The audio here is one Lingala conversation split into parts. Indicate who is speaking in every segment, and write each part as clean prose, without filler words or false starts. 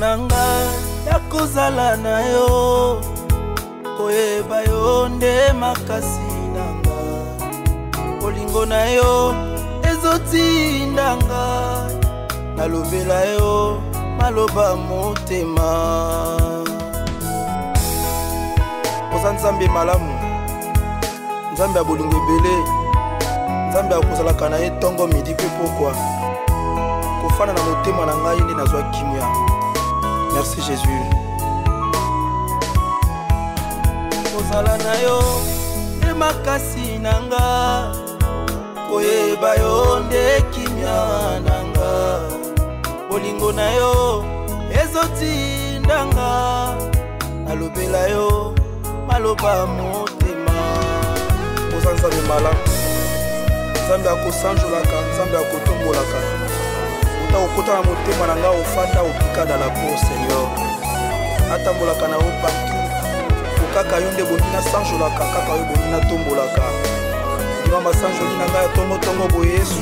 Speaker 1: nanga ya kozala na yo koyeba yo nde makasi nanga olingo na yo ezotindanga nalobela yo maloba motema oza nzambe malamu nzambe ya bolingo ebele nzambe akozalaka na ye ntongo midi mpe pokwa kofana na motema na ngai nde nazwa kimia. Merci Jésus. Kozala na yo nde makasi nanga koyeba yo nde kimia nanga bolingo na yo ezotindanga nalobela yo maloba motema oza nzambe malamu nzambe akosanjolaka nzambe akotombolaka ota okota na motema na nga ofanda opika na la cour Seigneur atambolaka na yo partout okaka yo nde bondi nasanjolaka kaka yo bondi natombolaka ndima masanjoli na nga ya tongotongo boye Yesu.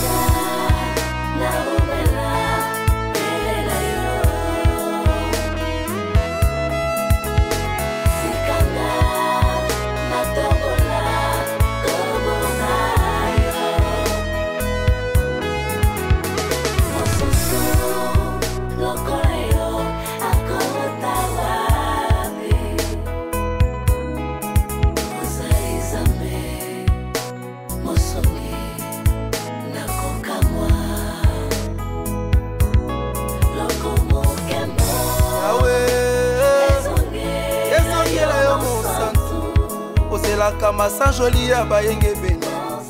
Speaker 1: Kama sanjoli ya bayenge beni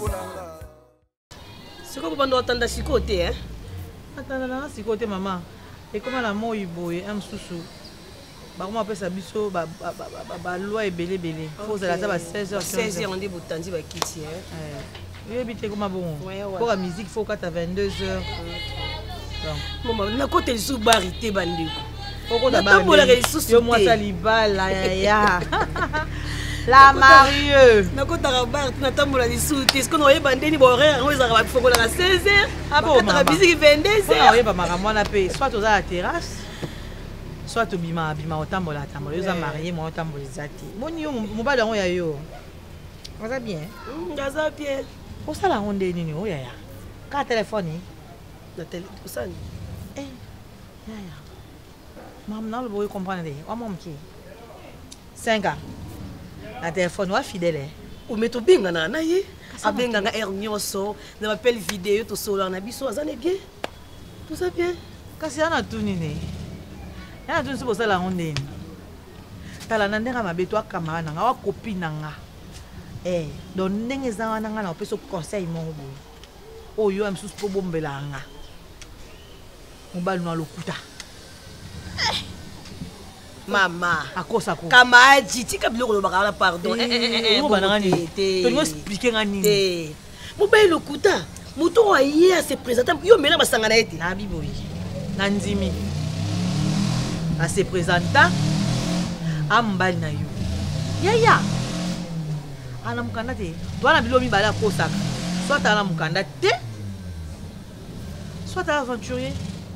Speaker 2: siko bando atanda sikote hein
Speaker 3: atanda na sikote mama ekoma na moi boye amsusu bakoma pesa biso ba loi ebele faut ça ba 16h
Speaker 2: on dit botandi ba kiti hein
Speaker 3: yebi te koma bon pour la musique faut 22h
Speaker 2: donc maman na kote lisu barité bandeko
Speaker 3: poko da ba yo moi ça libala ya la Marieux.
Speaker 2: Na kota rabar na tambola lisu est-ce qu'on aurait bandé ni horaire on les a fokola à 16h
Speaker 3: ah bon
Speaker 2: na musique 22h
Speaker 3: on aurait pas makamwana pe soit aux à la terrasse soit au bima otambola yo za marié moi otambola zati boni yo mobala ngo ya yo ça bien
Speaker 2: ngaza bien
Speaker 3: pour ça la ronde nini o ya ka téléphone
Speaker 2: na télé ça
Speaker 3: ya maman na le boy comprendre wa mom ki 5 ans na téléphone wa fidèle
Speaker 2: o meto binga na ye abenga nga air nyoso na m'appelle vidéo to solo na biso azane bien tout ça bien
Speaker 3: kasi ana tunine yana tun sibo sala onde tala na ndenga mabeto akamara na nga wa copine na nga donc ndenge za wana nga na peso conseil mo boy oyo am sus po bombela nga mobali na lokuta
Speaker 2: mama
Speaker 3: akosa ko
Speaker 2: kama tika biloko lo bakala pardon
Speaker 3: on va ngani te to expliquer ngani
Speaker 2: te mobile lokuta muto wa ye se présenter yo mena basanga na ete
Speaker 3: na biboyi na ndimi a se présenter ambali na yo ya ana mukanda te to ana bilomi bala akosa soit ana mukanda te soit aventurier.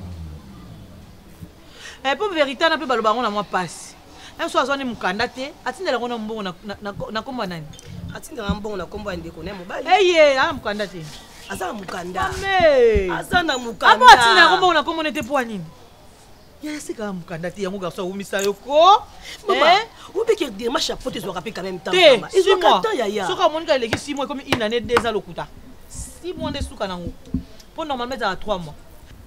Speaker 3: Pour vérité na pe baloba ngona moi passe un soir zone mukanda te atindela ngona mbongo na komba nani
Speaker 2: atindela mbongo na komba ndeko ne mobali
Speaker 3: ana mukanda te
Speaker 2: azana mukanda
Speaker 3: ame
Speaker 2: azana mukanda
Speaker 3: abo atindela mbongo na komba nete po nini ya sika mukanda te yango garçon umisa yoko
Speaker 2: ubeke dire ma chapeau te zoka pe quand même temps
Speaker 3: mama
Speaker 2: ils ont quand ya ya
Speaker 3: soka monika eleki 6 mois comme une année 2 ans lokuta 6 mois de suka nango pour normalement ça 3 mois.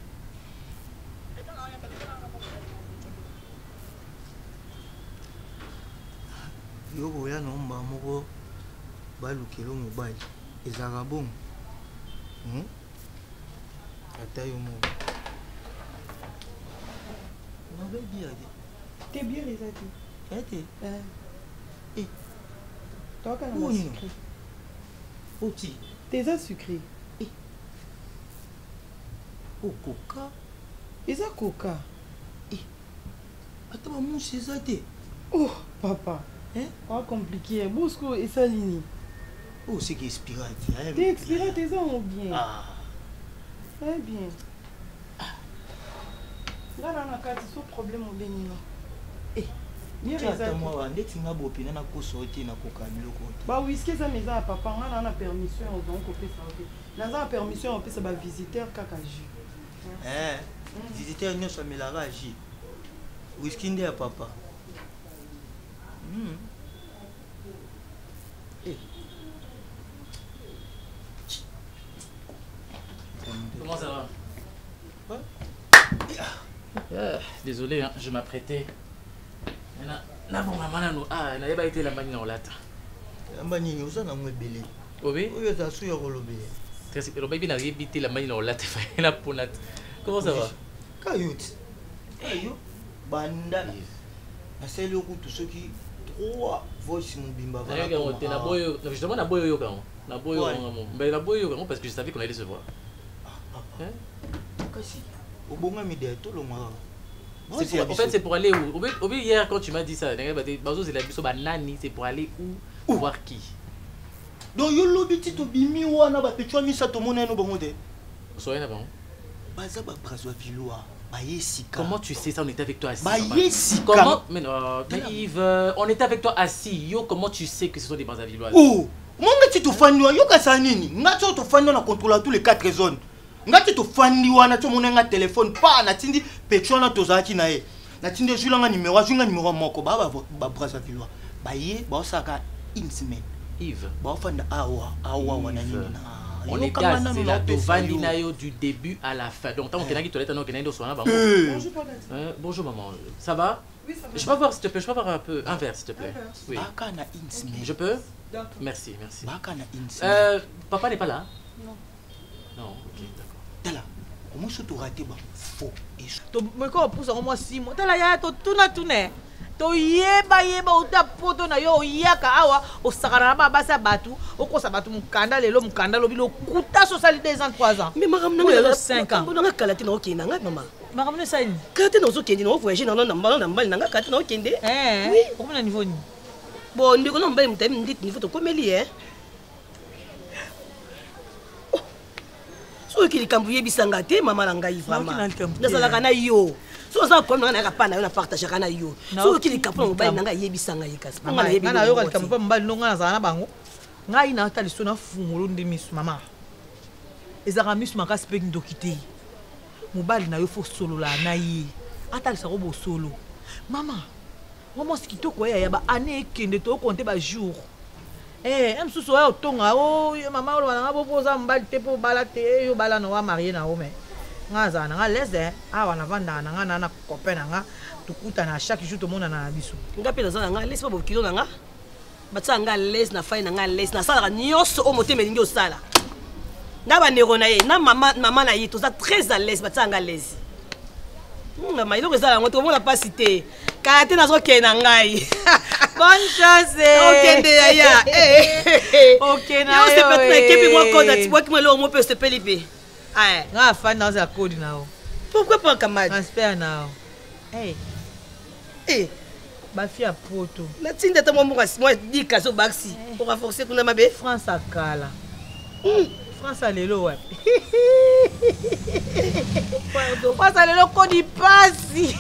Speaker 1: Yo ya nomba moko balukelo mobali ezaka bon ata yo mo mabe bien
Speaker 3: t'es bien les atis toi quand on sucré
Speaker 1: oti
Speaker 3: t'es à sucré
Speaker 1: o coca
Speaker 3: eza coca
Speaker 1: ata ba mon chez
Speaker 3: oh papa pas compliqué. Bosco et Salini.
Speaker 1: Oh, c'est qui expirate.
Speaker 3: T'es expirate, t'es en bien.
Speaker 1: Ah.
Speaker 3: Très bien. Là, on a qu'à dire problème au bénino.
Speaker 1: Moi, ndeti nga bopina na kosorti na kokabilo ko.
Speaker 3: Bah oui, ce que ça maison à papa, on a permission aux gens qu'on fait ça. Dans la permission on peut ça va visiteur kakaji.
Speaker 1: Visiteur nyo so melara ji. Whisky ndé à papa.
Speaker 4: Comment ça va? Désolé, hein, je m'apprêtais. Là, bon, maman, elle n'a pas été la manine en latin.
Speaker 1: La manine, vous en avez belé.
Speaker 4: Oui,
Speaker 1: oui, ça suit au relobé.
Speaker 4: Le baby n'a pas été la manine en latin. Comment ça va?
Speaker 1: Caillot. Banda. C'est le coup de ceux qui. Trois voice mon bimba.
Speaker 4: Justement, on a beau yoga. Mais la beau yoga parce que je savais qu'on allait se voir.
Speaker 1: Au bon moment, tout le monde.
Speaker 4: En fait, c'est pour aller où? Hier, quand tu m'as dit ça, c'est pour aller où? Voir qui?
Speaker 1: Donc, il y a l'objectif de bimi ou on a battu tu as mis ça tout le monde no bon de.
Speaker 4: Soyez là-bas.
Speaker 1: Baza ba brazo viloa.
Speaker 4: Comment tu sais ça? On était avec toi assis.
Speaker 1: Comment?
Speaker 4: Mais non, mais Yves, on était avec toi assis. Yo, comment tu sais que ce sont des Brazzavilliois?
Speaker 1: Oh, moi tu te fais yo kasa nini? Nga tu te fais on contrôle tous les 4 zones. Nga tu te fais wana tu monenga téléphone pas na tindi petro na tozaki na ye. Na tindi julanga numéro moko ba Brazzavilliois. Ba ye ba saka une semaine.
Speaker 4: Yves,
Speaker 1: ba fanda awa wana nini na.
Speaker 4: On était assis là, du début à la fin. Donc, tant qu'on a dit toilette, on a dit bonjour, bonjour maman. Ça va? Oui, ça va. Je peux voir s'il te plaît, je peux voir un peu un verre s'il te plaît. Oui. Je peux? Merci, merci. Papa n'est pas là?
Speaker 3: Non.
Speaker 4: Non, ok, d'accord.
Speaker 1: Tala, comment tu as raté faux?
Speaker 3: Mais quand on pousse en moi 6 mois, tala ya to tuna. To yeba uta poto na yo yaka awa osakana ba basa batu okosa batu mukanda lelo mukanda lobilo kuta socialité des ans 3 ans.
Speaker 2: Mais maram na 5 ans. On a kalati na okenda nga mama.
Speaker 3: Maram na saini.
Speaker 2: Kalati na ozokendi na voyager na mbali na nga kalati na okende.
Speaker 3: Oui, comment na niveau ni?
Speaker 2: Bon, ndiko na mbali mutami nditi niveau to komeli So ki likambu yebisanga te mama na ngai vraiment. Nazalaka na yo. So ça comme on a pas na partage kana yo so ki likapo no ba nanga yebisanga yikasi
Speaker 3: mama na yo ka kampa mbali no ngana za na bango ngai na ta lisona fungolo ndi misu mama ezaka misu makasi pe ndokite mobali na yo fo solo la na yi ata lisako bo solo mama mama sikitoko ya ba ane kende to compter ba jour msusu wa otonga mama o bana bo poza mbali te po bala te yo bala no wa marié na o me ngaza na leze awa na vanda na nga na copain na nga tukuta na chaque jour to mona na biso
Speaker 2: ngape na za nga lese ba bokilo na nga batsa nga lese na fai na nga lese na sala nyonso o motema lingi osala na ba nero na ye na mama na ye to za très à l'aise batsa nga lese mama ilo ezala ngo to mona pas cité kate na zo ke na ngai
Speaker 3: bonne chance
Speaker 2: okende ya
Speaker 3: okay na
Speaker 2: yo se peut kepi mo ko dati moi ki mo lo mo pe se pelipe
Speaker 3: nga fan dans la code now.
Speaker 2: Pourquoi pas camarade?
Speaker 3: Transfert now. Ba fille à poto.
Speaker 2: La tinde ta moi dit kaso baxi. Pour renforcer kuna mabe.
Speaker 3: France à kala. France à lelo ouais. France à lelo ko di pasi.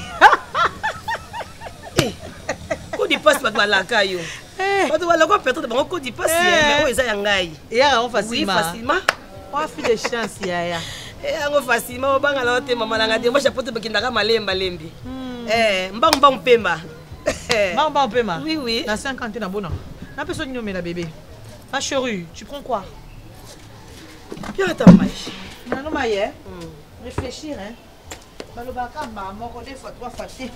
Speaker 2: Ko di pasi ba malaka yo. Ba to wala ko peut-être ba ko di pasi mais o eza yangai.
Speaker 3: Ya on facilement.
Speaker 2: Oui, facilement.
Speaker 3: On a fait des chances, yaya.
Speaker 2: On facilement, on va aller maman la moi j'ai porté parce qu'il malemba lembi. Mbang pemba.
Speaker 3: Mbang pemba.
Speaker 2: Oui oui.
Speaker 3: La 50 na bona. Na personne nommé la bébé. Ma chérie, tu prends quoi?
Speaker 2: Bien ta mai.
Speaker 3: Non maïe. Réfléchir hein. Balobaka ba moko des fois 3 fatigué.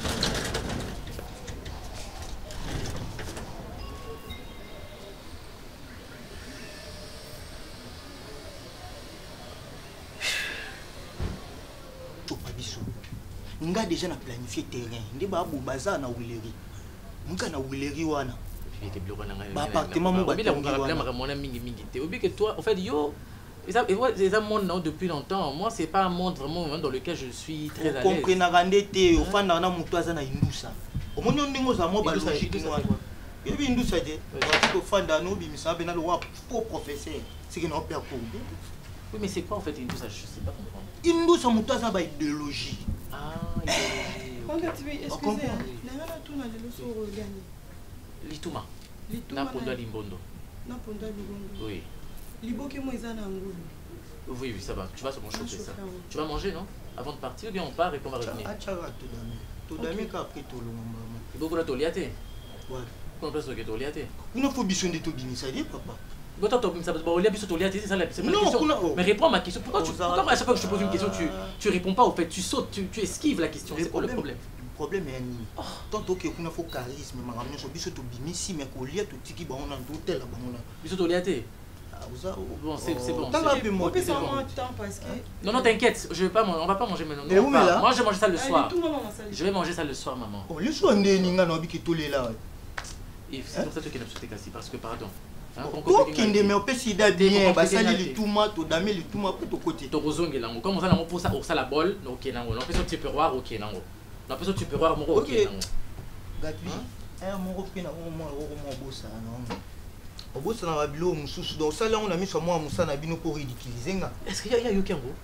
Speaker 1: Nga déjà na planifié terrain ndi ba bu baza na wileri muka na wileri wana ba appartement mo ba
Speaker 4: mingi te obi que toi en fait yo les monde non depuis longtemps moi c'est pas un monde vraiment dans lequel je suis très à l'aise
Speaker 1: comprendre rande te au fanda na mutu aza na indusa o monyo ndingo za mo ba logique noir yo bi indusa te au fanda no bi misabe na lo wa pour professeur c'est que non père pour
Speaker 4: oui mais c'est quoi en fait indusa je sais pas comprendre
Speaker 1: indusa mutu aza ba idéologie
Speaker 4: Lituma. Na Ponda Limbondo. Oui. Oui, ça va. Tu vas se manger ça. Tu vas manger, non? Avant de partir, ou bien on part et qu'on va revenir. Beaucoup de toliate. Comment est-ce que tu toliate?
Speaker 1: Il faut bien de tout ça, papa.
Speaker 4: Mais réponds à ma question. Pourquoi à chaque fois que je te pose une question, tu réponds pas au fait, tu sautes, tu esquives la question? C'est quoi le problème?
Speaker 1: Le problème est tant que tu as un charisme, mais
Speaker 4: bon, c'est bon. Non, non, t'inquiète, on va pas manger maintenant. Moi, je vais manger ça le soir. Je vais manger ça le soir, maman.
Speaker 1: Le soir,
Speaker 4: c'est pour ça que tu n'as pas cassé, parce que pardon. Est-ce qu'il y a Yoki Ango?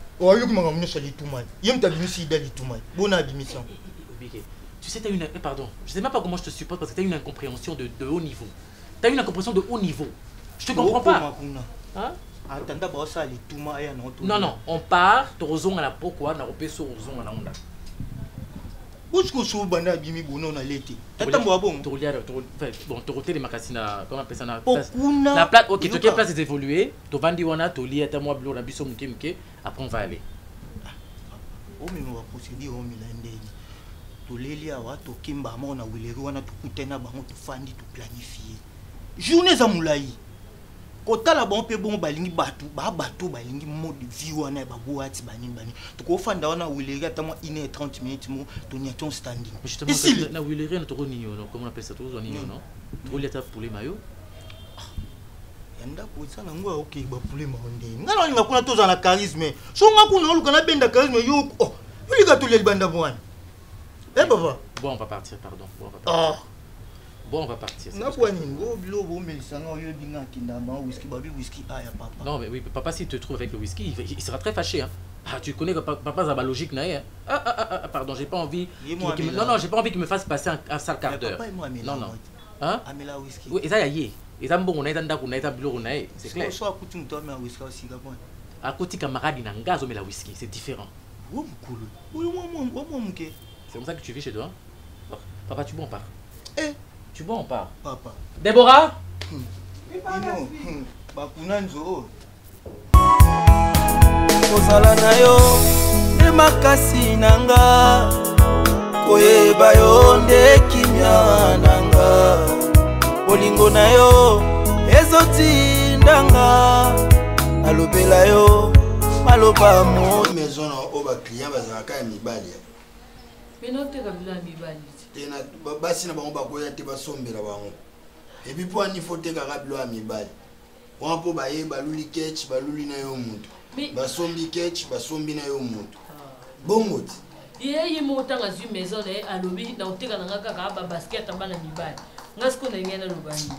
Speaker 4: Tu sais, pardon, je sais même pas comment je te supporte parce que tu as une incompréhension de haut niveau. Tu as une incompréhension de haut niveau. Je te comprends pas. Hein? Non, non, on part, tu as à la pourquoi, on a repé sur à la onda.
Speaker 1: Bon, tu roté les magasins, comment on appelle ça? La plate, ok, tu as place d'évoluer, tu vas dire, tu lis, tu moi, après on va aller. Oh, mais on va procéder au Milan. Tolelia wato kimba mona wileri wana tukutena bango tufandi tu planifier journée za mulai kotala bon pe bon balingi batu balingi mode vie wana ba boati bani tuko fanda wana wileri ata moi 1h30 minutes mo tonia ton standing justement na wileri na toko ninyo no comment on appelle ça toko ninyo no toko leta poulet mayo yanda ko tsala ngo okay ba poulet maonde ngalo nga kuna toza na charisme so nga kuna olukana benda charisme yo oh yuli ka toleli banda bwana. Eh papa. Bon, on va partir, pardon. Bon, on va partir. Bon, on va partir. Non, mais oui, papa, s'il te trouve avec le whisky, il sera très fâché. Hein. Ah, tu connais que papa, ça va logique, hein. Pardon, j'ai pas envie. Non, j'ai pas envie qu'il me fasse passer un sale quart d'heure. Non, non. Hein? Oui, et ça, il y a. Et ça, bon, on a c'est clair. À côté camarade, il y a un gaz, mais la whisky, c'est différent. C'est comme ça que tu vis chez toi? Papa, tu bois, on part. Eh? Tu bois, on part. Papa. Déborah? Kozala na yo nde makasi nanga koyeba yo nde kimia nanga bolingo na yo ezotindanga alobela yo maloba mo maison o ba client bazalaka ya mibali. Mais non, tu as vu la mibali. Tu as basi na bango bakoya te basombela bango. Et puis pour il faut te garablo a mibali. On po baye baluli ketch baluli na yo mutu. Basombi ketch basombi na yo mutu. Bongo. Yeye motanga zu maison e alobi na oteka na kaka ba basket bana mibali. Ngasko na ngena lobani.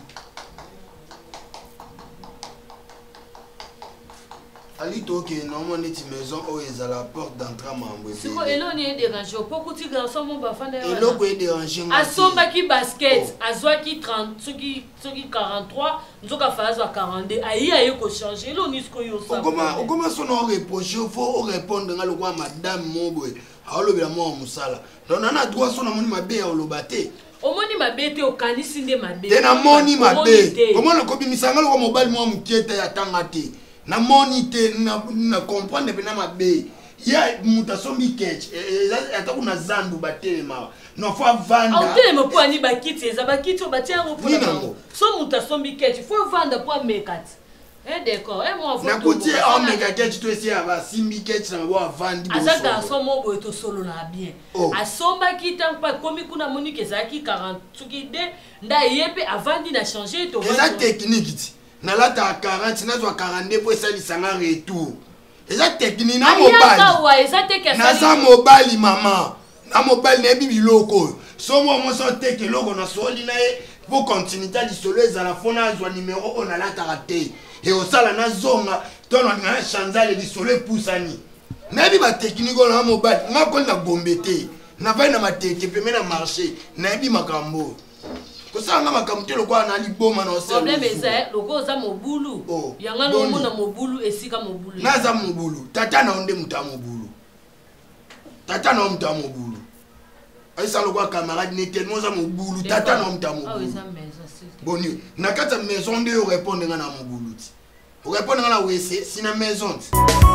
Speaker 1: Ali toke normalement neti maison o ezala porte d'entrée mambo. Siko eloni e déranger poko ti garçon mo ba fanda. Eloko e déranger. Asomba ki basket, azwa ki 30, soki 43, nzoka faza 42. Ayi aye ko changer eloni siko yo sa. Comment son on reproche faut répondre ngalo kwa madame Moboy. Aolobela mo musala. Donc nana droit son amoni mabe o lobate. Omoni mabete okanisi nde mabe. Tena moni mabe. Omoni ko bimisanga lo mobile mo mukete ya tangate. Na monite na comprendre bena mabe ya mutasombi ketch ata kuna zandu batelema no fa vanda autelema po ani bakiti eza bakiti obatia ngo po so mutasombi ketch fo vanda po mekati d'accord moi na kuti o meka ketch to esi aba simbi ketch na bo avandi bo azaka somo bo to solo na bien asomba kita pa komi kuna monike zaki 40 tukide nda yepe avandi na changer to eza technique na lata 40 na zo 42 po esali sanga retour eza technique na mobile na za mobile mama na mobile na bibi loko so mo so teke loko na soli na e pour continuité di solo ezala fona zo numéro on a lata raté et au sala na zonga ton na chanzale di solo pusani na biba technique na mobile ngako na bombete
Speaker 5: navai na mateke peme na marché nayebi makambo kosanga makambo te lokwa na liboma na osel
Speaker 6: problème eza loko za mobulu yanga no na mobulu esika mobulu
Speaker 5: naza mobulu tata na onde muta mobulu tata na muta mobulu aisa lokwa camarade ne tellement za mobulu tata na muta mobulu boni na kata maison de répondre nga na mobulu ti o répondre nga na wese sina maison ti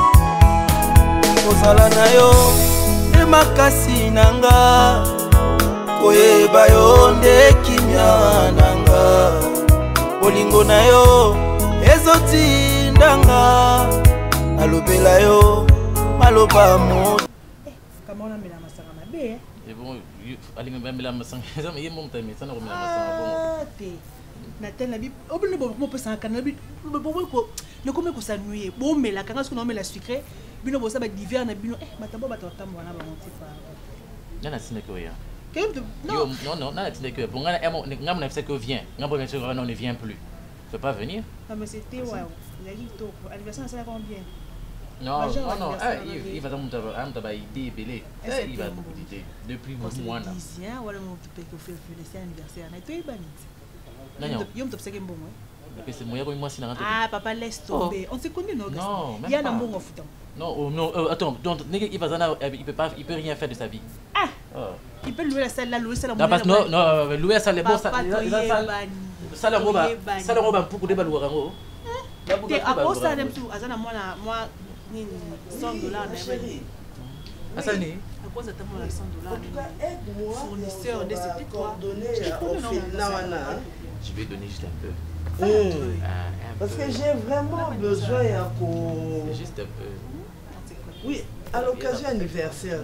Speaker 1: kozala na yo nde makasi nanga koyeba yo nde kimia nanga bolingo na yo ezotindanga nalobela yo maloba mo
Speaker 3: kamona mela masanga mabe
Speaker 4: et bon alinga mbela masanga ça me monte mais ça na remela masanga bon
Speaker 3: te na tel na bi obino bo pesa kana bi bo ko le comme ko sa nuit bo mela kanga ce qu'on met la sucré bino bo ça ba divers na bino matambo ba tambo na ba monte pa
Speaker 4: nana sine ko ya
Speaker 3: non
Speaker 4: non nana sine ko bon ngam na que vient ngam bo que non ne vient plus peut pas venir
Speaker 3: non mais c'était waouh il a dit to anniversaire ça combien
Speaker 4: non il va dans ta idée belé il va idée depuis mois là
Speaker 3: wala mo peut que faire le anniversaire na to ibaniti
Speaker 4: non
Speaker 3: yo mto pseke mbongo
Speaker 4: c'est moyen moi si na
Speaker 3: ah papa laisse tomber on se connaît non il y a un mbongo futon
Speaker 4: non attends donc il va il peut rien faire de sa vie
Speaker 3: ah il peut louer la salle là louer ça
Speaker 4: non louer ça les boss ça la roba pour de balouara ngo
Speaker 3: te apo ça dem tout azana moi nini $100 na chérie
Speaker 4: asani
Speaker 3: à quoi ça t'a moi $100 fournisseur de cette
Speaker 7: coordonnées au Filnawana.
Speaker 4: Je vais donner juste un peu.
Speaker 7: Parce que j'ai vraiment besoin à quoi.
Speaker 4: Juste un peu.
Speaker 7: Oui, à l'occasion anniversaire,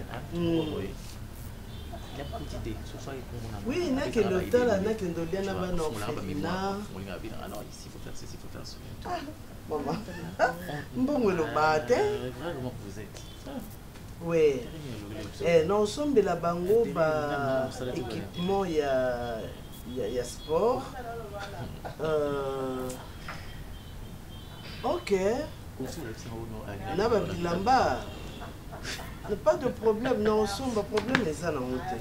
Speaker 7: oui, il n'y a que l'hôtel, il n'y a que l'hôtel, il n'y a que l'hôtel.
Speaker 4: Non, ici, il faut faire ceci, il faut faire cela.
Speaker 7: Maman, bon, le matin.
Speaker 4: Vraiment, vous êtes.
Speaker 7: Oui. Non, sommes de la bango, équipement, il y a sport. Ok. Lamba. Pas de problème, non, sommes pas problème, ça n'a pas.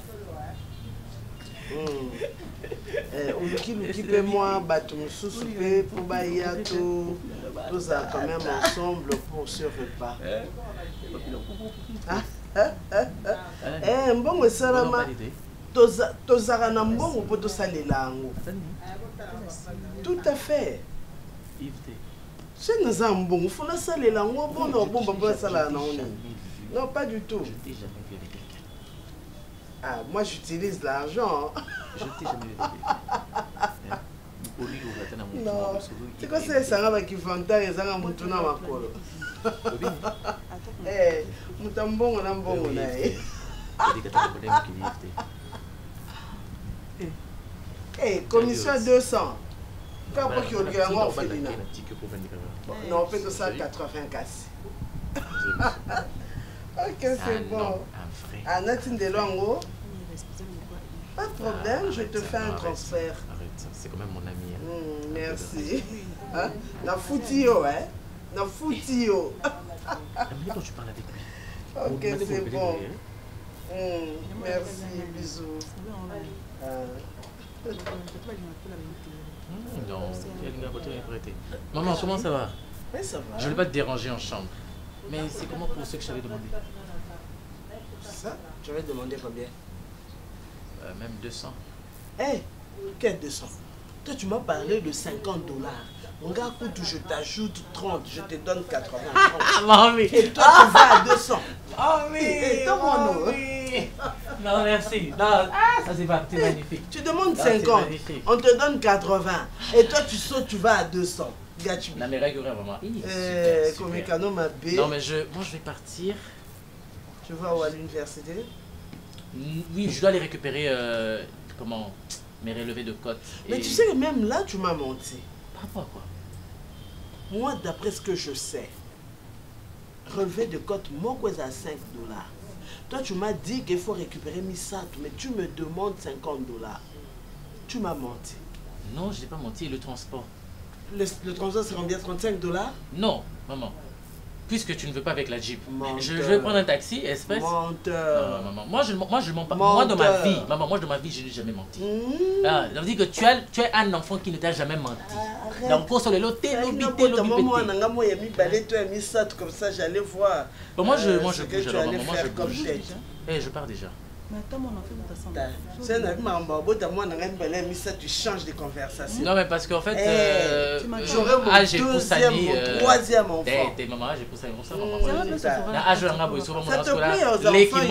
Speaker 7: Qui moi, bateau souper pour bailler tout, tous quand même ensemble pour ce repas. Bon, salama. Tozara na mbongo po to salela ngo. Tout à fait. C'est naza mbongo, faut na salela ngo bon no bomba po sala na ono. Non, pas du tout.
Speaker 4: Je t'ai jamais vu avec quelqu'un.
Speaker 7: Ah, moi j'utilise l'argent.
Speaker 4: Je t'ai jamais vu avec quelqu'un.
Speaker 7: Non. C'est quoi c'est ça qui vanta et ça mutuna makolo. Eh, mutambongo na mbongo na eh. Eh, commission 200. Quand pas qu'il y a un orphelinat. Non, on fait que ça 84. Ok, c'est bon. Ah, Natine de Longo. Pas de problème, je te fais un transfert.
Speaker 4: Arrête, c'est quand même mon ami.
Speaker 7: Merci. Na foutio, hein? Na foutio.
Speaker 4: Mais quand tu parles avec lui.
Speaker 7: Ok, c'est bon. Merci, bisous.
Speaker 4: Non, maman, comment ça va?
Speaker 7: Oui, ça va.
Speaker 4: Je ne vais pas te déranger en chambre. Mais c'est comment pour ceux que je t'avais demandé?
Speaker 7: Ça? Tu avais demandé combien?
Speaker 4: Même 200.
Speaker 7: Eh, quel 200? Toi, tu m'as parlé de $50. Mon gars, écoute, je t'ajoute 30, je te donne 80.
Speaker 4: Mamie.
Speaker 7: Et toi, tu vas à 200.
Speaker 4: Ah oui.
Speaker 7: Et toi, mon nom.
Speaker 4: Non, merci. Non, ça c'est magnifique.
Speaker 7: Tu demandes 50, on te donne 80. Et toi, tu sautes, tu vas à 200.
Speaker 4: Non, mais règle vraiment. Non, mais moi, je vais partir.
Speaker 7: Tu vas où à l'université?
Speaker 4: Oui, je dois aller récupérer mes relevés de cote.
Speaker 7: Mais tu sais, même là, tu m'as menti.
Speaker 4: Par rapport à quoi?
Speaker 7: Moi, d'après ce que je sais, relevé de cote, mon quoi à $5. Toi, tu m'as dit qu'il faut récupérer Misat, mais tu me demandes $50. Tu m'as menti.
Speaker 4: Non, je n'ai pas menti. Le transport.
Speaker 7: Le transport, c'est combien? $35?
Speaker 4: Non, maman. Puisque tu ne veux pas avec la Jeep.
Speaker 7: Menteur.
Speaker 4: Je vais prendre un taxi, express.
Speaker 7: Menteur.
Speaker 4: Non, maman. Moi, je mens pas. Moi, dans ma vie, maman, moi, dans ma vie, je n'ai jamais menti. Ça veut dire que tu es un enfant qui ne t'a jamais menti. Donc, pour le lot, t'es
Speaker 7: comme ça, j'allais voir.
Speaker 4: Moi, je bouge. Je pars déjà.
Speaker 3: Mais attends, mon enfant,
Speaker 7: tu changes de conversation.
Speaker 4: Non, mais parce qu'en fait,
Speaker 7: j'aurais mon deuxième, mon troisième enfant.
Speaker 4: T'es maman, j'ai poussé mon sang, maman.
Speaker 7: Ça te plaît aux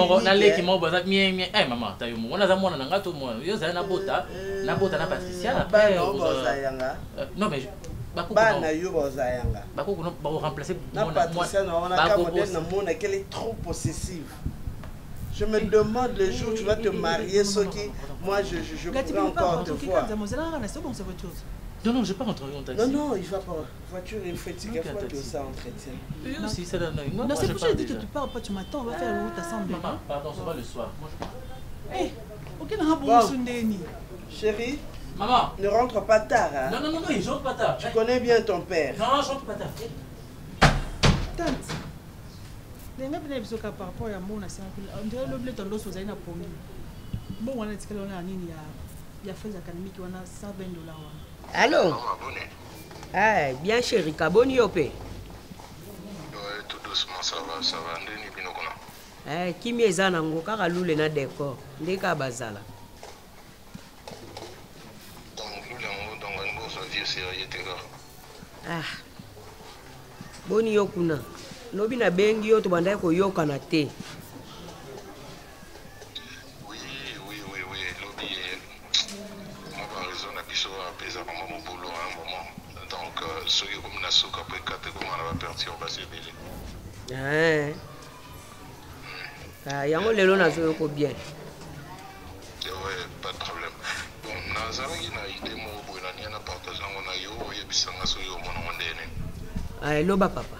Speaker 4: non, mais
Speaker 7: qu'elle est trop possessive. Je me demande le jour où tu vas te marier, ce qui, moi je pourrais encore te voir.
Speaker 4: Non, je ne vais pas rentrer en taxi.
Speaker 7: Non, il va pas. Voiture, il faut que ça entretient.
Speaker 4: Oui, aussi, ça donne.
Speaker 3: Non, c'est pour ça que je dis que tu pars pas, tu m'attends, on va faire le route ensemble.
Speaker 4: Maman, pardon, ça va le soir. Moi, je pars.
Speaker 3: Ok, on va
Speaker 7: Chérie,
Speaker 4: maman,
Speaker 7: ne rentre pas tard. Hein?
Speaker 4: Non, il rentre pas tard.
Speaker 7: Tu connais bien ton père.
Speaker 4: Non, je rentre pas tard.
Speaker 3: Tante, les gens qui sont par rapport à mon ancien, on dirait le blé dans l'os aux années pour nous. Bon, on a dit que l'on a il y a fait académique, on a $120.
Speaker 2: Allô? Ah, bien chéri, Kaboni Yopé.
Speaker 5: Ouais, tout doucement, ça va, Ndeni Binokona.
Speaker 2: Kimi eza nango kaka lule na décor ndeka bazala.
Speaker 5: Donc lule yango donc ngo so vie sérieux te ga.
Speaker 2: Boni yo kuna. Lobi na bengi yo to bandai ko yoka na te.
Speaker 5: Oui, lobi. Moi par raison na biso a pesa comme mon boulot à un moment. Donc ce qui comme na souka après 4 comme on va perturber belé.
Speaker 2: Yango lelo na zo ko bien.
Speaker 5: Ouais, pas de problème. Bon, nazalaki na idée mo boina ni na partager ngo na yo yebisanga so yo mona ndene.
Speaker 2: Loba papa.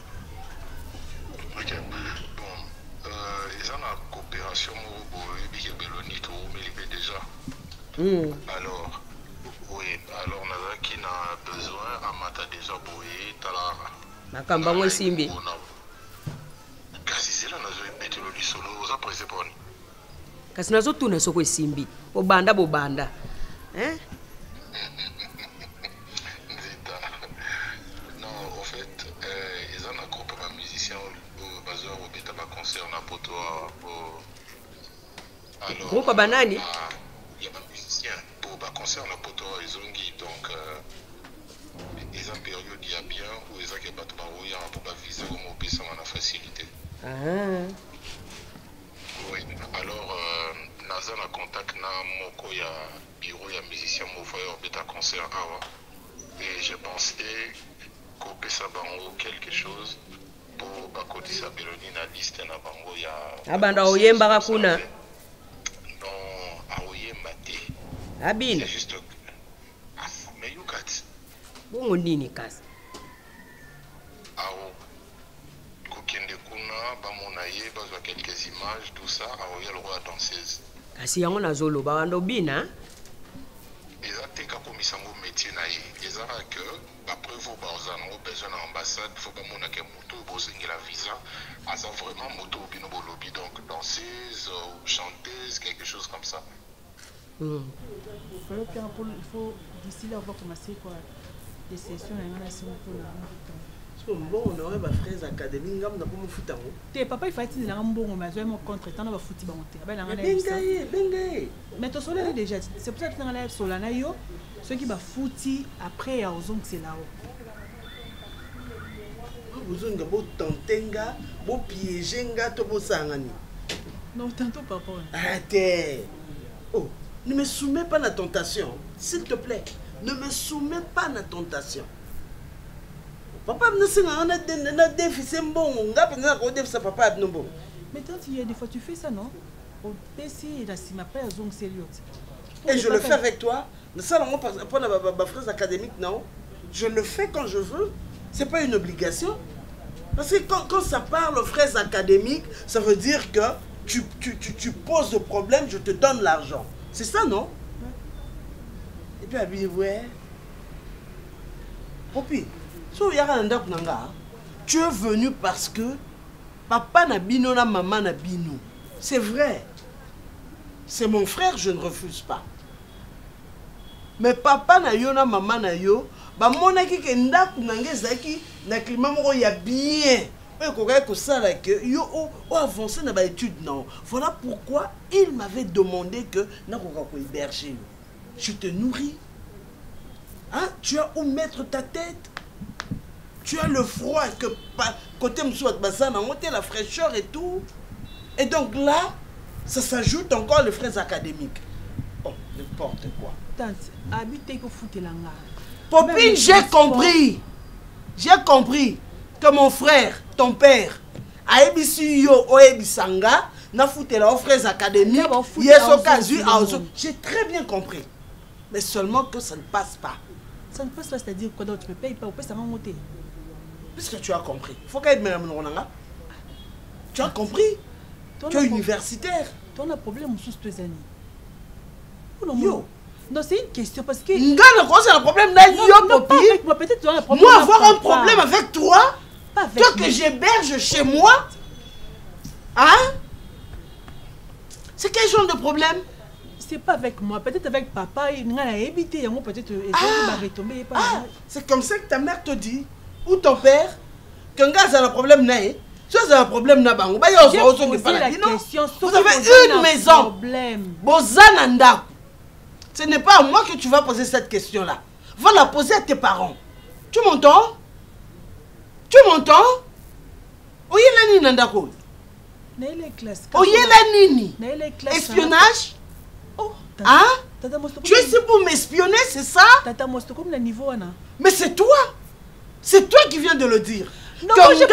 Speaker 5: Ok. Bon, ils ont la coopération au Biké Beloni qui est déjà. Alors, oui, alors on a qui n'a besoin à matin déjà bouillé, talara.
Speaker 2: Makamba mo simbi.
Speaker 5: Kasi c'est là nazo mettre le solo aux après c'est bon.
Speaker 2: Kasi nazo tuna soko simbi. Bobanda. Hein?
Speaker 5: Non, en fait, ils ont un groupe de musiciens au bazar au bêta concert na poto alors
Speaker 2: groupe banani?
Speaker 5: Il y a un musicien pour concert na poto ils ont donc ils ont période il y a bien où ils ont que battu barouya pour pas viser comme au pisa na facilité. Oui, alors naza na contact na moko ya bureau ya musicien mo foyer au bêta concert awa et je pensais qu'au pesa bango quelque chose pour bakotisa Beloni na liste na bango ya
Speaker 2: abanda oyemba kuna
Speaker 5: non aoyemba te
Speaker 2: abina
Speaker 5: juste mais you got
Speaker 2: bongo nini kasi
Speaker 5: ao kokende kuna bamona ye bazwa quelques images tout ça aoya le roi danseuse
Speaker 2: kasi yango nazoloba banda obina
Speaker 5: ezateka komisa ngo métier na ye ezaka que après vous baza nango besoin na ambassade faut bamona ke moto bozengela visa aza vraiment moto bino bolobi donc danseuse ou chanteuse quelque chose comme ça.
Speaker 3: Il faut d'ici là on va commencer quoi des sessions
Speaker 7: bon on aurait ma frère académique ngam na comme futa mo
Speaker 3: te papa il fallait la mbongo mais j'ai mon contre temps na ba futi ba monter ba na
Speaker 7: bengaye
Speaker 3: mais to sola déjà c'est pour ça que dans la solana yo ceux qui ba futi après à ozong c'est là-haut
Speaker 7: bozonga bo tantenga bo piégenga to bo sangani
Speaker 3: non tantôt papa
Speaker 7: arrêtez. Oh, ne me soumets pas à la tentation s'il te plaît, ne me soumets pas à la tentation. Papa ne sait pas na déficit bon ngapi na ko déficit papa no bon.
Speaker 3: Mais quand il y a des fois tu fais ça non au PC la si ma père zong sérieux.
Speaker 7: Et je le fais avec toi. Ça non pour ma frère académique non. Je le fais quand je veux. C'est pas une obligation. Parce que quand ça parle aux frères académiques, ça veut dire que tu poses le problème, je te donne l'argent. C'est ça, non? Et puis, Abi, ouais. Popi, tu es venu parce que papa n'a bino na maman n'a bino. C'est vrai. C'est mon frère, je ne refuse pas. Mais papa na yo na maman na yo, ba monaki ke ndaku nange zaki na climat moko ya bien. Yo avancé dans l'étude, non. Voilà pourquoi il m'avait demandé que héberger. Je te nourris. Hein? Tu as où mettre ta tête. Tu as le froid que côté la fraîcheur et tout. Et donc là, ça s'ajoute encore les frais académiques. Oh, n'importe quoi. Popine, j'ai compris. J'ai compris que mon frère, ton père, a ébissi yo o ébissanga, n'a foutu la frais académiques. J'ai très bien compris. Mais seulement que ça ne passe pas.
Speaker 3: Ça ne passe pas, c'est-à-dire quoi d'autre? Tu ne payes pas, au ça va monter.
Speaker 7: Puisque tu as compris. Il faut qu'elle me tu as compris? Tu es universitaire.
Speaker 3: Tu as un problème sous tes années. Yo. Non, c'est une question parce que...
Speaker 7: c'est un problème là, moi, avoir un problème avec toi, toi que j'héberge chez moi, hein? C'est quel genre de problème?
Speaker 3: C'est pas avec moi, peut-être avec papa, il a évité, peut-être retomber.
Speaker 7: C'est comme ça que ta mère te dit, ou ton père, qu'un gars a un problème là, tu as un problème là-bas. Vous avez une maison. Bozananda. Ce n'est pas à moi que tu vas poser cette question-là. Va la poser à tes parents. Tu m'entends? Tu m'entends? Oye la nini nandako. Oye la nini. Espionnage? Hein? Tu es ici pour m'espionner, c'est ça? Mais c'est toi. C'est toi qui viens de le dire.
Speaker 3: Non, j'ai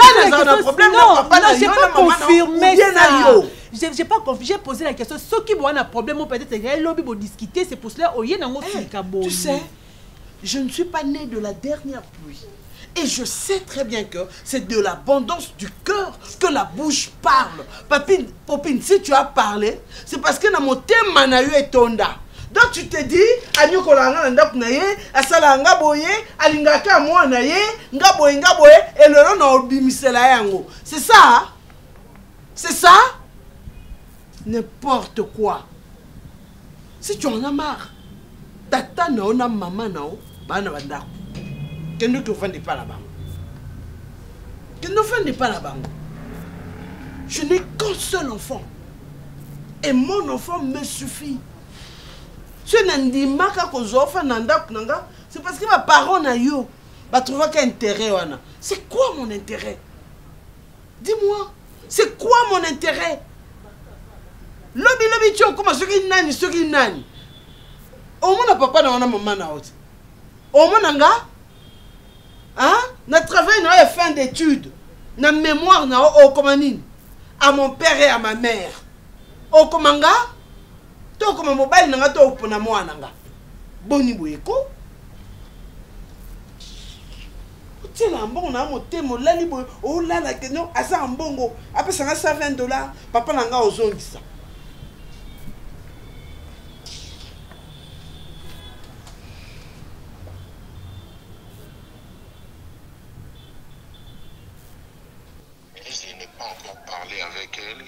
Speaker 3: pas confirmé ça. J'ai pas confirmé, j'ai posé la question. Ceux qui ont un problème, peut-être qu'ils vont discuter. C'est pour cela que
Speaker 7: tu sais, je ne suis pas né de la dernière pluie. Et je sais très bien que c'est de l'abondance du cœur que la bouche parle. Popine, si tu as parlé, c'est parce que dans mon thème, Manayu est tonda. Donc tu te dis, Agno kolanga nda kunaye, asala nga boye, alingaka moi naye, nga boye, et le nom na obimisela yango. C'est ça? C'est ça? N'importe quoi. Si tu en as marre, tata na ona maman na o, bana bandako. Que nous ne offendons pas là-bas. Que nous n'offendons pas là-bas. Je n'ai qu'un seul enfant. Et mon enfant me suffit. C'est parce que ma parole n'a eu. Va trouver qu'un intérêt. C'est quoi mon intérêt? Dis-moi. C'est quoi mon intérêt? Lobi tu as comment ce qui nani. Au moins papa n'a maman na haute. Au moins nanga. Hein? Na travail na fin d'études. Na mémoire na au commandine. À mon père et à ma mère. Au komanga. To comme mobile nanga to pona moi nanga. Boni boyeko. Tiens mbongo na motemo lali boy o lala que non asa mbongo après ça $120 papa nanga ozongisa.
Speaker 5: Je n'ai pas encore parlé avec elle.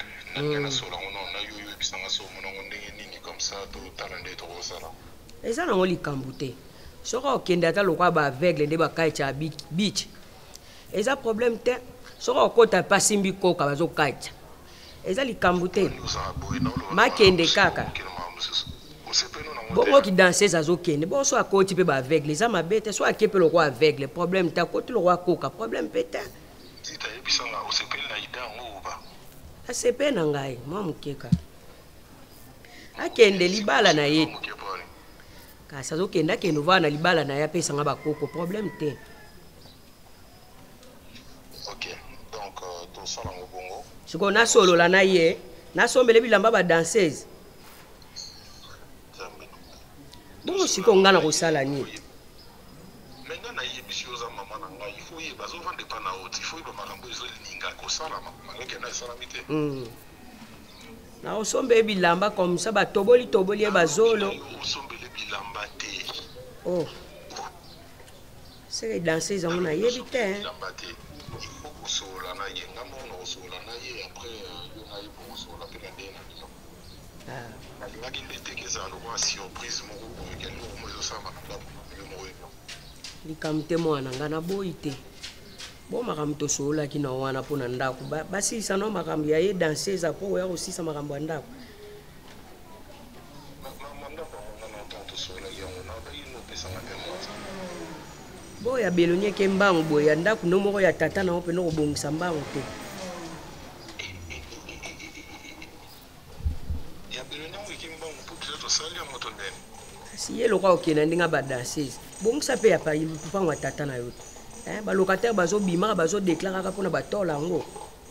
Speaker 2: eza nango likambo te soki okende ata lokwa baaveugle nde bakaitya beach eza problème te soki okota pasimbi koka bazokaitya eza likambo te makende kaka bongo kidanseuse azokende bongo so akoti mpe baaveugle eza mabe te so akie mpe lokwa aveugle problème te akoti lokwa koka problème mpe te asepe na ngai mwa mokeka akende libala na ye kasi azokende akende ovaa na libala na ye apesanga bakoko problème te. sikoyo nasolola na ye nasombele bilamba badanseuse bongo sikoyo nga na kosala nini na osombe bilamba comme ça batoboli ye bazolo oh c'est danser zango na yebi te
Speaker 8: sola na ye nga mona sola na ye après yo na ye pour sola pe na dena biso nalingaki ndeteke eza lokwa surprise moko boye keloko mo ezosala makambo yo moko yo
Speaker 2: likambo te mwana nga na boyi te bo makambo tosololaki na wana mpo na ndako basilisa no makambo ya ye danseuse apres oya kosilisa makambo ya ndako boya beloni eke mbango boye ya ndako no moko ya tata na mpe no kobongisa mbango te kasi ye lokwa okenda ndenge badanseuse bongisa mpe ya mpango ya tata na yo te balocataire bazobimaka bazodeklaraka mpona batola yango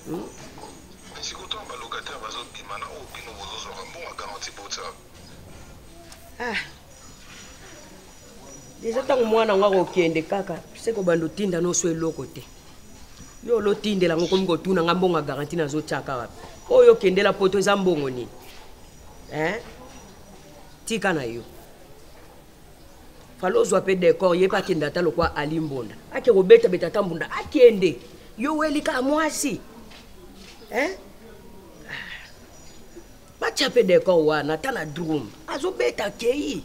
Speaker 2: deja ntango mwana ngo akokende kaka seko bando tinda noso eloko te yo olotindela ngo komi kotuna nga mbongo garanti nazotyaka wapi oyo okendela poto eza mbongo nini tika na yo fala ozwa mpe décor ye mpe akende ata lokwa ali mbonda ake kobetabeta ata mbunda akende yo welika mwasi batya mpe décor wana ata na drum azobeta kei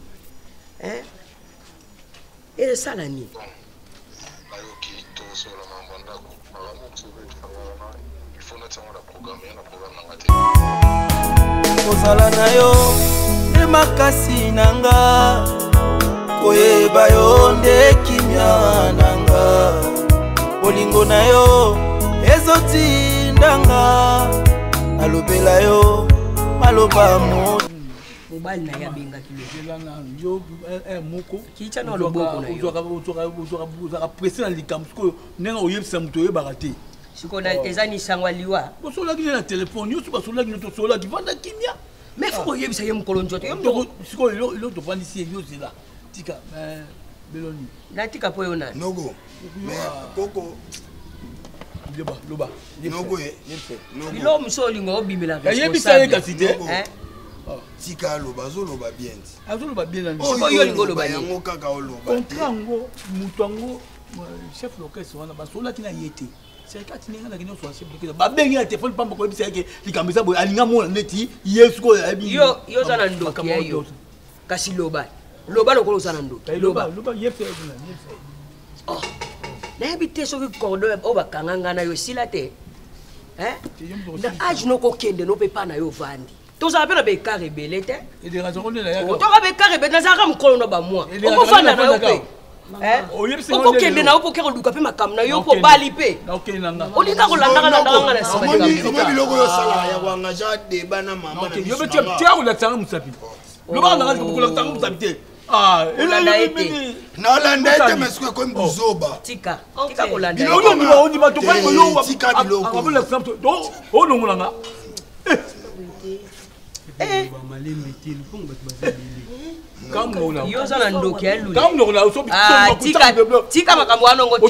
Speaker 2: esala nini
Speaker 8: nayoki tosola mambo ndako makambo tosobetanga il faut natango na programme ya na programme nanga te
Speaker 1: kozala na yo nde makasi nanga koyeba yo nde kimia nanga bolingo na yo ezotindanga alobela yo maloba mo
Speaker 2: mobali na ye abengaki
Speaker 9: yo moko
Speaker 2: kiitya na loboko na yo
Speaker 9: ozwaka presse na likambo sikoyo ndenge oyebisa moto oyebaka te
Speaker 2: sikoyo eza nisango aliwa
Speaker 9: bosolaki ne na telefone nyonso basolaki no tosolaki vanda kimia
Speaker 2: mais fo koyebisa ye mokolo nzoto
Speaker 9: sikoyo elo tovandisi ye yozela tika beloni
Speaker 2: natika mpo yo nani
Speaker 5: nogo koko
Speaker 9: loba
Speaker 5: nogo ye
Speaker 2: bilo mosu olingo obimela
Speaker 9: yebisa ye kasi te
Speaker 5: tika aloba azoloba bien ti
Speaker 9: azoloba bien
Speaker 2: oyo olingo oloba
Speaker 5: yango kaka oloba
Speaker 9: contrat yango moto yango chef l'orchestre wana basolaki na ye te serikati ndenge andaki nyonso chef l'orchestre babengi na telefone pamba koyebisa yeke likambo eza boye alinga mona neti ye sikoyo ayebi
Speaker 2: yo oza na ndoki ya yo kasi loba lokolo oza na ndoki
Speaker 9: loba ye fe
Speaker 2: nayebi te soki cordon oyo bakanganga na yo esila te na age nokokende nopepa na yo vandi tozala mpe na bekar ebele te toka bekar ebele nazalaka mokolo na bamwa okofanda na yo mpe okokende na yo mpo oke koluka mpe makambo na yo mpo obali mpe olinga kolandanga na nsima
Speaker 5: biloko oyo osalaka ya koangaja deba na mama
Speaker 9: tia kolatisanga mosapi lobaka nanga kolakisanga mosapi te
Speaker 2: olanda ye te
Speaker 5: naolanda ye te masiko ekomi buzoba
Speaker 2: tika kolanda
Speaker 9: olongolanga
Speaker 2: yo oza na ndoki ya lutika makambo wana ongo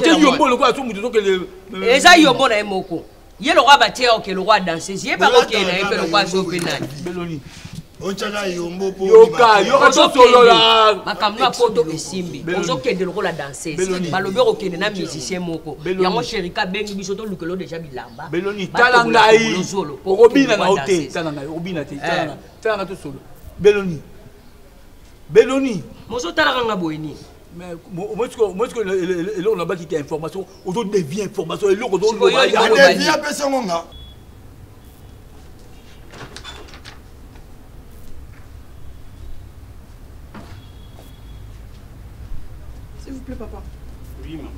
Speaker 2: eza yombo na ye moko ye lokwa batie oke lokwa danseuse ye bakokee na ye mpe lokwa azope nani makambo ya poto esimbi ozokende lokola danseuse balobi okokende na musicien moko yango sherika abengi biso tolukelo deja bilamba
Speaker 9: tala ngai okobina o te tala ngai okobina te tala ngai tosolo beloni
Speaker 2: mozotalaka nga boye nini
Speaker 9: moisiko eloko nabaki te information ozodevie information eloko
Speaker 5: devie apesango nga
Speaker 7: S'il vous plaît, papa.
Speaker 8: Oui, maman.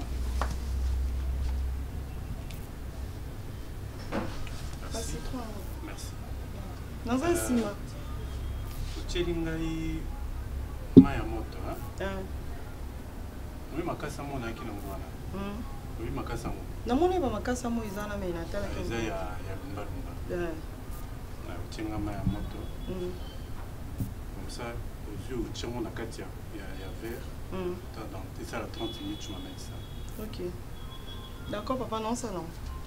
Speaker 7: Assieds-toi.
Speaker 8: Merci.
Speaker 7: Dans un ciment.
Speaker 8: Tchelingai maya moto, hein? Oui, makasa mo na kina ngwana. Oui, makasa mo.
Speaker 7: Na moni ba makasa mo izana me na tala ke.
Speaker 8: Eza ya lumba. Na tchenga maya moto. Comme ça, aux yeux tchenga na kati ya verre. Dans ça, 30 minutes, tu m'amènes ça.
Speaker 7: Ok. D'accord, papa, non, ça non.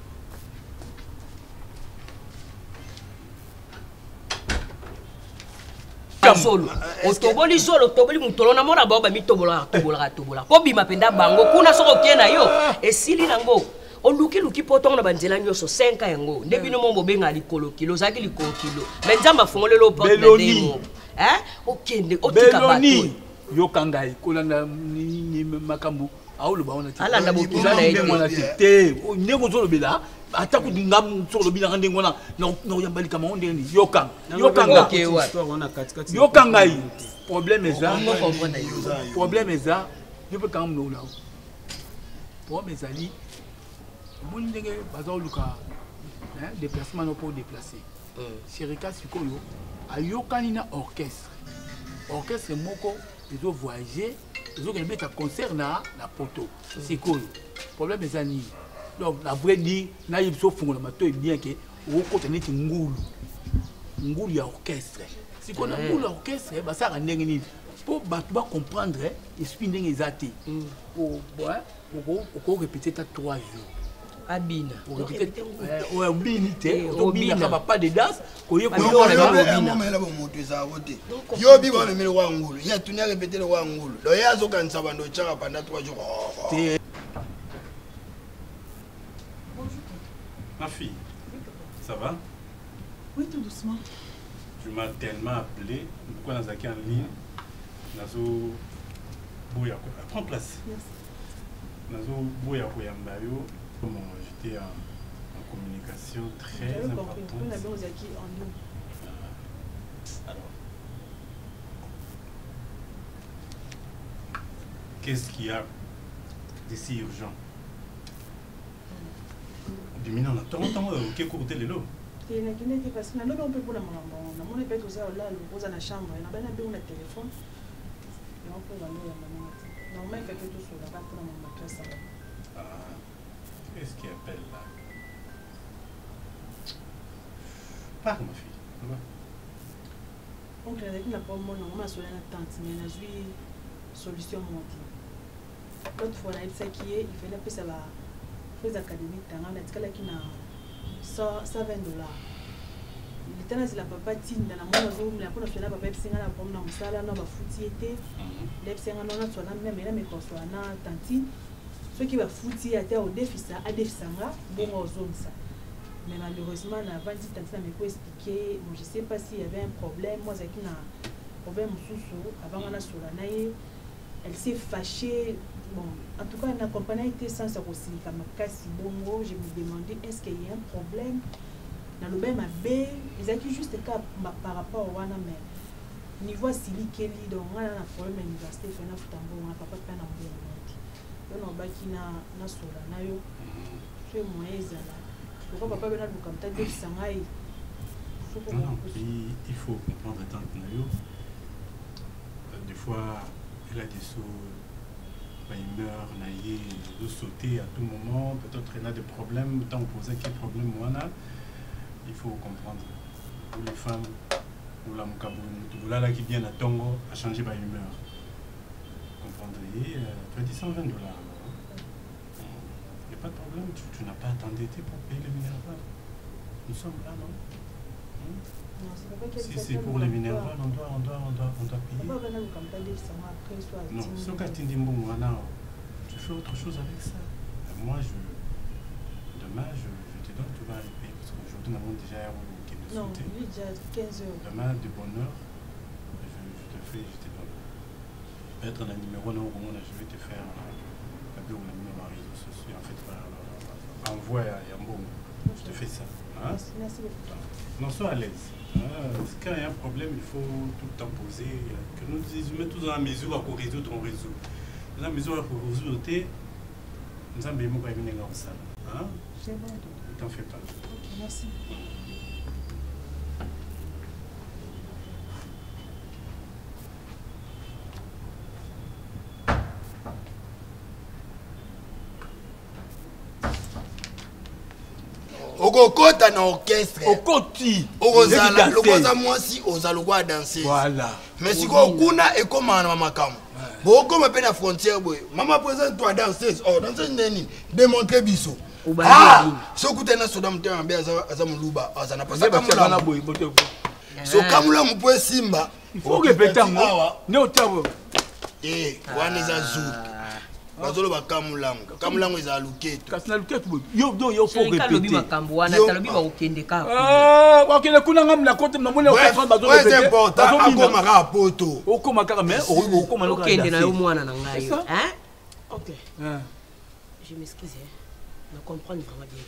Speaker 2: solo otoboli solo toboli mutolo na mona bao ba mitobola tobola po bima penda bango kuna soko kena yo esili nango oluki poto na banzela nyoso 5 yango nde bino mo bobenga likolo kilo zaki likolo kilo mais nzamba fongolelo porte de demo okende otika bato
Speaker 9: yokangai kolanda ni makambo aoloba ona ti
Speaker 2: alanda bokila na
Speaker 9: ete te ndeko zolobela ata kudinga msolo bila ngande ngona na yambali kama onde ni yokanga problème est ça je peux quand même là problème ezali moni ndenge baza oluka déplacement no pour déplacer Sherika sikoyo ayokani na orchestre moko ezo voyager ezo kende beta concert na poto sikoyo problème ezali donc la vraie dit na yebso fungola mato bien que okota neti ngulu ya orchestre sikoyo na ngulu orchestre basaka ndenge nini pour bato ba comprendre esprit ndenge ezati pour répéter ta 3 jours
Speaker 2: abina
Speaker 9: obinité obina pas de danse
Speaker 5: yo bi bana mele wa ngulu ya tunia répéter le wa ngulu lo ya zo kanisa bando chaka pendant 3 jours.
Speaker 8: Ma fille, ça va?
Speaker 3: Oui, tout doucement.
Speaker 8: Tu m'as tellement appelé. Pourquoi nous sommes en ligne? Nazo Boya, prends place. Nazo Boya Koyambayo. J'étais en communication très importante. Alors, qu'est-ce qu'il y a d'ici urgent? Dimina na tonton ke kote lelo.
Speaker 3: Te na kine ke parce na lobe on peut pour la maman. Na mon peut oza là le posa na chambre na bana be on a téléphone. Et on peut aller à maman. Normalement fait tout sur la bas pour la maîtresse.
Speaker 8: Ah. Qu'est-ce qui appelle là? Parle ma fille.
Speaker 3: On crée que la pomme on m'a sur la tante mais na jui solution monti. L'autre fois là il sait qui est il fait la peu ça va les académiques tanga na tikala kina $120. Il était là la papa tinda na mona zo mla pona fena papa psinga na pomna musala na ba futi été les psinga na so na même na me koso na tanti ceux qui va futi à terre au déficit à déficanga bon ozonsa mais malheureusement na vandi tanti na me ko expliquer bon je sais pas s'il y avait un problème moi ça qui na problème sous avant na sola na elle s'est fâchée. Bon, en tout cas, on a accompagné été sans aussi comme Kassi Bongo. Je me demandais est-ce qu'il y a un problème dans le même abbé. Ils ont juste cas par rapport au Wana, mais niveau Sili Kelly, donc on a un problème à l'université, on a fait un bon, on a pas fait un bon. On a bâti na sola na yo. C'est moyen là. Pourquoi papa ben a comme t'as dit sangai.
Speaker 8: Non, il faut comprendre tant que nayo. Des fois, il a des sauts. Il meurt, il doit sauter à tout moment, peut-être il a des problèmes, tant poser quel problème il faut comprendre. Pour les femmes, pour la Moukaboun, là qui vient à Tongo, à changer ma humeur. Comprendre, tu as dit $120. Il n'y a pas de problème, tu n'as pas attendu pour payer les minéraux. Nous sommes là, non? Si c'est pour les minéraux, on doit payer. Non, ce que tu dis, tu fais autre chose avec ça. Moi, demain, je te donne, tu vas aller payer. Parce qu'aujourd'hui, nous avons déjà un rouleau qui est sauté.
Speaker 3: Non, déjà 15 heures.
Speaker 8: Demain, de bonne heure, je te donne. Peut-être un numéro, je vais te faire un numéro à réseaux sociaux. En fait, envoie à Yambo. Je te fais ça. Hein?
Speaker 3: Merci beaucoup.
Speaker 8: Non, sois à l'aise. Quand il y a un problème, il faut tout le temps poser. Que nous mettons tous dans la mesure à résoudre, on résout. Dans la mesure à résoudre, nous avons besoin de venir dans ça.
Speaker 3: C'est bon.
Speaker 8: Ne t'en fais pas.
Speaker 3: Ok, merci.
Speaker 5: okokota na orchestre
Speaker 9: okoti
Speaker 5: okozala lokoza mwasi ozala kwa danser
Speaker 9: voilà
Speaker 5: mais siko kuna ekoma na makambo bokoma pe na frontière boye mama présente toi danseuse oh danseuse neni démontrer biso so kutena soda mtema mbe aza muluba azana pasa kamula
Speaker 9: na boye bote
Speaker 5: so kamula mpo simba
Speaker 9: il faut répéter moi ne otabo
Speaker 5: wana za zu bazolo ba kamulango kamulango eza luketo
Speaker 9: kasi na luketo yo faut répéter
Speaker 2: lobi makambo wana talobi ba okende ka
Speaker 9: wakende kuna ngam na côté na mona
Speaker 5: ka bazolo répéter c'est important akoma ka poto
Speaker 9: okoma ka mais okoma loka
Speaker 2: okende na yo mwana na ngai hein
Speaker 7: OK
Speaker 2: je m'excuse na comprendre vraiment bien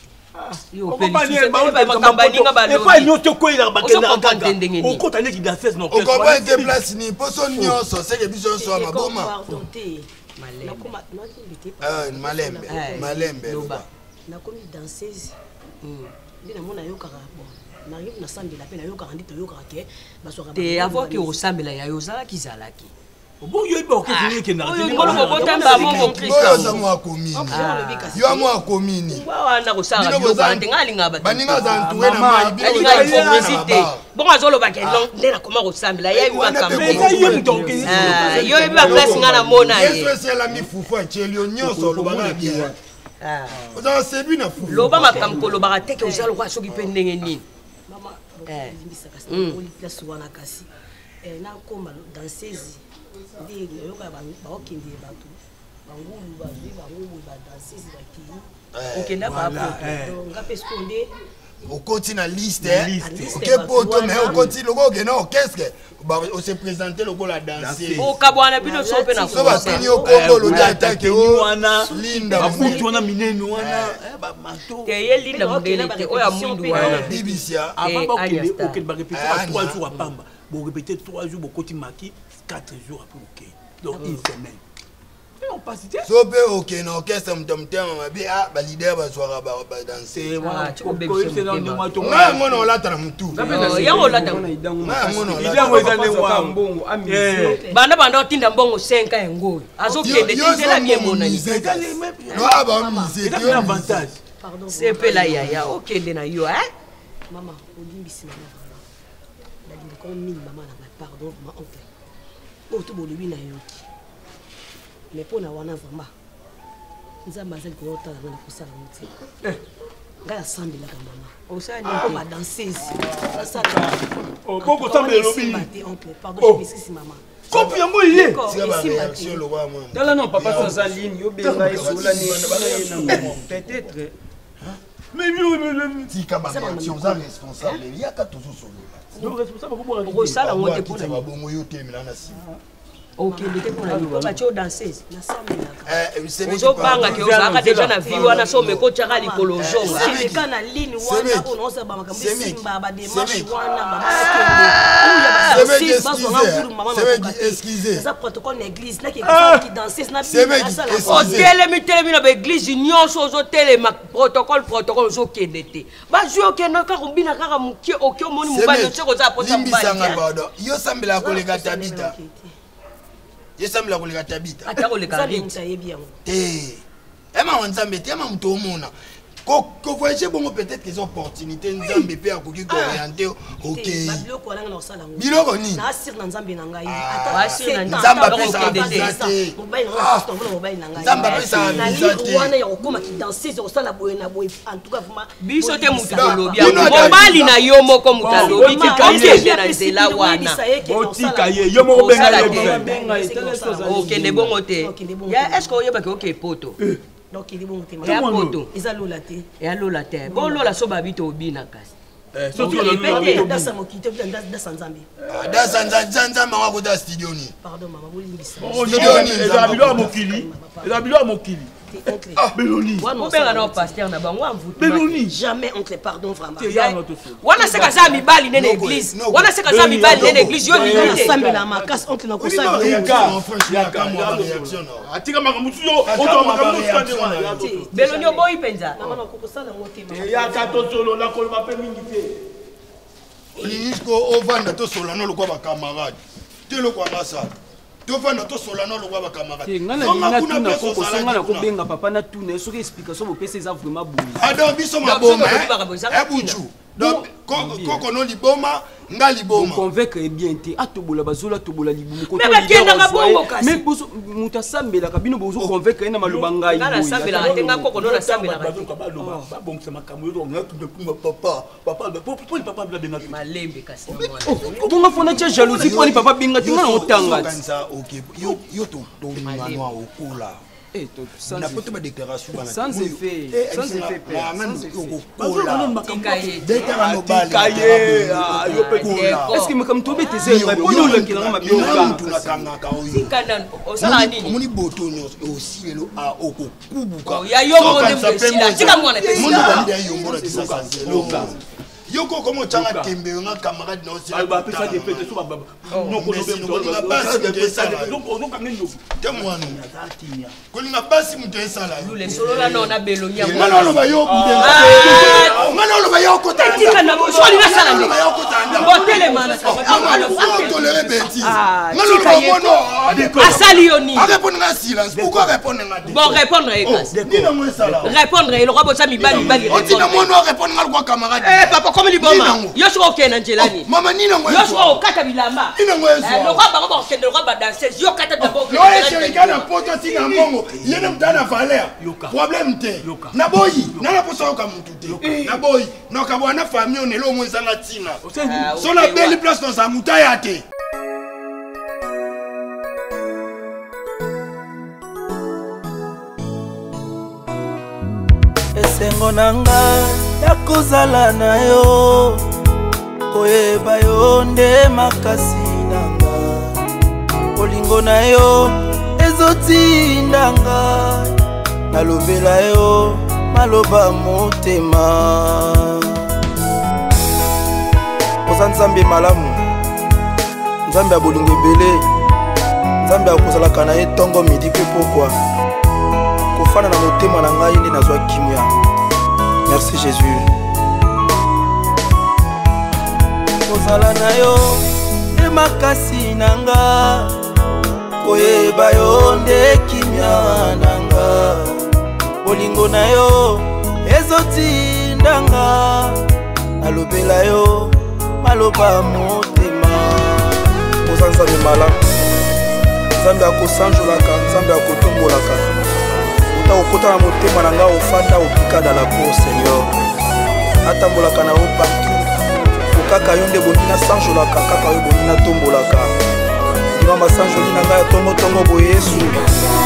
Speaker 5: malembe
Speaker 2: nakomi danseuse nde namona yokaka nayoki nasambela mpe nayokaka ndi toyokaka ke te avoki osambela yayo ozalaki zalaki bongo azolobake nde nakoma kosambela yebi makambo yo yebi baplace nga namona loba makambo kolobaka teke oza lokwa soki mpe ndenge nini place wana kasi nakoma danseuse nde nayoka baokende bato bangulu bazwi bangulu badansese bakili okenda bapoto nga mpe siko nde
Speaker 5: okoti na liste oke poto mais okoti loko okenda orchestre ose présente lokola danser
Speaker 2: okabwana bino so mpe na
Speaker 5: so batini okombo lodi atake
Speaker 9: wana
Speaker 5: linda
Speaker 9: bafuti wana minene wana
Speaker 2: te ye linda mundele te oya mwindu wana
Speaker 5: bibisia
Speaker 9: avant bakende okende barépéter 3 jours à Pamba bon répéter 3 jours bokoti maki 4 jours après ok donc une semaine et on passe bien
Speaker 5: so pe ok na orchestre mtomtema mabi ba leader ba soira ba danser ngona olata na mtu
Speaker 2: ya olata
Speaker 5: ngona
Speaker 9: idango ezane wa mbongo
Speaker 2: banda otinda mbongo 5 yango azokende tindela bien mona ni
Speaker 5: no aba mise
Speaker 9: c'est un avantage
Speaker 2: c'est pe la ya okende na yo hein mama olimbisi na ndalinga ko mini mama na pardon ma oncle oto bolobi na yoki mais pona wana vraiment nzamba azali ko yota na kosala muti nga ya sambela ka mama osani ko ba danseuse asala
Speaker 9: boko sambela lobi
Speaker 2: oncle pardon je m'excuse mama
Speaker 9: kopi yango iye
Speaker 5: c'est ba réaction le roi moi
Speaker 1: dala non papa sans en ligne yo benga esola ni peut-être
Speaker 9: mais
Speaker 5: tika ba réaction za responsable il y a ka toujours solo
Speaker 9: donc responsable ko boka
Speaker 2: ko sala ngote
Speaker 5: pour ba bongo yo temela na si
Speaker 2: okende te mpona yo batie odanseuse
Speaker 5: nasambelaka
Speaker 2: ozobanga ke ozalaka deja na vi wana so omeka otyaka likolo ozongaeka na ligne wana oyo naosala bamakambo esimba bademarshe wana baaaza protocole na église nakeki danseuse naotelemi na baeglise nyonso ozotelema protocole ozokende te bazwi okende kaka obina kaka mokie oke omoni mobali otie kozala posa mobali
Speaker 5: yo sambelaka koleka tabita yesambela koleka tabita
Speaker 2: atakoleka rite
Speaker 5: te ema wanzambe te ema muto omona ko voyager bongo peut-être des opportunités nzambe pe akoki ko orienter OK biloko ni
Speaker 2: na sir na nzambe na ngai
Speaker 5: nzamba pesa bakende nzamba pesa
Speaker 2: na libre wana ya kokoma ki danser osala boye na boye en tout cas vraiment biso te mutalobi mobali na yo moko mutalobi ti okende na nzela wana
Speaker 9: otika ye yo moko benga ye
Speaker 2: okende bongo te ya est-ce que oyebaki oke poto donc il est bon te ya poto eza lola te ya lola te bon lola so babi to obina kasi
Speaker 9: surtout le
Speaker 2: dasa mokite dasa nzambe
Speaker 5: dasa nzambe wa koda studio ni
Speaker 2: pardon mama bolimbisa
Speaker 9: studio ni eza bilo ya mokili Beloni.
Speaker 2: Obenga na pasteur na bango amvutu.
Speaker 9: Beloni.
Speaker 2: Jamais oncle pardon vraiment. Wana seka za mibali nene église. Wana seka za mibali nene église yo limité. Sambela makasi oncle na kosala.
Speaker 9: Atika makamutsu yo oto makamutsu kande wana.
Speaker 2: Beloni oboyi penza. Mama na kokosala motema.
Speaker 9: Ya katotolo na kolba pe mingi te.
Speaker 5: Lisko ovanda to solano lokwa ba camarade. Te lokwa masa. Tovanda to solano lokwa ba camarade.
Speaker 1: Ngana tuna koko songa na kobenga papa na tuna soki explication bo pesa eza vraiment bouli.
Speaker 5: Adam biso maboma. Ebuchu. Donc koko no liboma nga liboma.
Speaker 1: Convaincre bien te atobola bazola tobola libumu ko
Speaker 2: to liboma.
Speaker 1: Mais bozo muta sambela kabino bozo convaincre na maloba ngai.
Speaker 2: Ngana sambela tenga koko no na sambela.
Speaker 9: Ba bon c'est makambo yo nga tu de papa pour papa bla benga
Speaker 2: malembe kasi.
Speaker 1: Bonga fona tia jalousie pour ni papa benga tinga na otanga.
Speaker 5: OK yo to ngwana okula. na poto ba déclaration bana
Speaker 1: sans effet est-ce que me tobe tese polo le kilanga mabioka
Speaker 5: tunakangaka oyo moni boto nyos aussi lelo a oko kubuka
Speaker 2: ya yo monde mbesila tika mwana te
Speaker 5: monde ba ndia yo mbona kisasa loka yoko como changa tembe nga camarade no c'est
Speaker 9: ba pesa de fête so ba non ko no be donc on ka ngeno
Speaker 5: temwano kolinga basi muto esala
Speaker 2: lule solo la nona belonya
Speaker 5: ngana lo ba yo ngana lo ba yo ko ta
Speaker 2: tika na so ni na sala ni botele mana
Speaker 5: tolere bêtise ngana lo ba bono
Speaker 2: asali yoni
Speaker 5: répondre na silence pourquoi répondre na
Speaker 2: bon répondre ekas
Speaker 5: ni na mo esala
Speaker 2: répondre le roi botsa mibali bali
Speaker 5: otina mono répondre na kwa camarade
Speaker 2: papa comme liboma yo soko okena njelani
Speaker 5: mama nina ngwe
Speaker 2: yo soko okata bilamba
Speaker 5: nina ngwe
Speaker 2: le roi bango bakende le roi ba danser yo kata d'abord
Speaker 5: yo esherika na poto tina mbongo yene mtana valeur problème te na boyi na posa oka mutu te na boyi na ka bwana famille on elo mo zanga tina so na belle place dans sa mutaya te
Speaker 1: esengo nanga ya kozala na yo koyeba yo nde makasi nanga olingo na yo ezotindanga nalobela yo maloba motema oza nzambe malamu nzambe ya bolingo ebele nzambe ya kozalaka na ye ntongo midi mpe pokwa kofana na motema na ngai nde nazwa kimia. Merci Jésus. kozala na yo nde makasi nanga koyeba yo nde kimia nanga bolingo na yo ezotindanga nalobela yo maloba motema oza nzambe malamu nzambe akosanjolaka nzambe akotombolaka ota okota na motema na nga ofanda opikada la cour Seigneur atambolaka na yo partout okaka yo nde bondi nasanjolaka kaka yo bondi natombolaka ndima masanjoli na ngai ya tongotongo boye Yesu